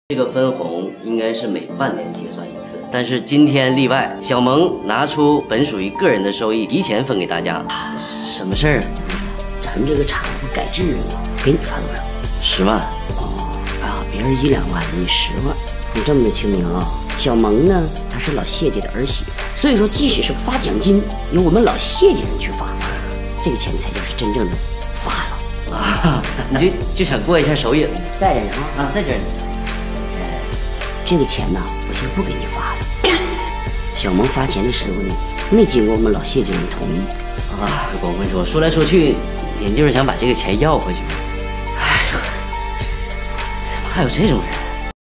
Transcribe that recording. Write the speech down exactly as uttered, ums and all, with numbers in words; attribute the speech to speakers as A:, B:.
A: 这个分红应该是每半年结算一次，但是今天例外，小萌拿出本属于个人的收益提前分给大家。什么事儿？
B: 咱们这个厂不改制吗？给你发多少？
A: 十万。
B: 哦啊，别人一两万，你十万，你这么的清明啊？小萌呢，她是老谢家的儿媳妇，所以说即使是发奖金，由我们老谢家人去发，这个钱才叫是真正的发了
A: 啊！你就就想过一下手瘾？
B: 在这儿啊
A: 啊，在这儿。
B: 这个钱呢，我先不给你发了。小萌发钱的时候呢，没经过我们老谢家人同意
A: 啊。我跟你说，说来说去，您就是想把这个钱要回去。哎呀，怎么还有这种人？